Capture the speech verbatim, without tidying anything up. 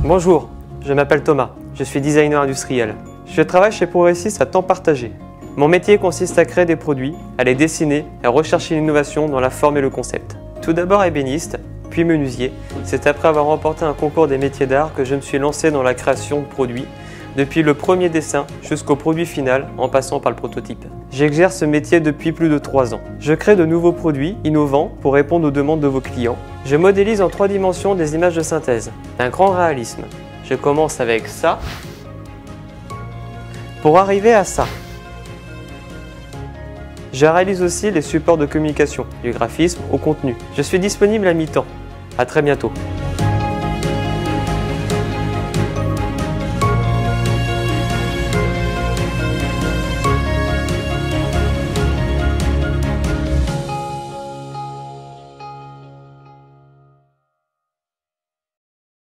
Bonjour, je m'appelle Thomas, je suis designer industriel. Je travaille chez Progressis à temps partagé. Mon métier consiste à créer des produits, à les dessiner et à rechercher l'innovation dans la forme et le concept. Tout d'abord ébéniste, puis menuisier, c'est après avoir remporté un concours des métiers d'art que je me suis lancé dans la création de produits, depuis le premier dessin jusqu'au produit final en passant par le prototype. J'exerce ce métier depuis plus de trois ans. Je crée de nouveaux produits innovants pour répondre aux demandes de vos clients. Je modélise en trois dimensions des images de synthèse, d'un grand réalisme. Je commence avec ça, pour arriver à ça. Je réalise aussi les supports de communication, du graphisme au contenu. Je suis disponible à mi-temps. À très bientôt.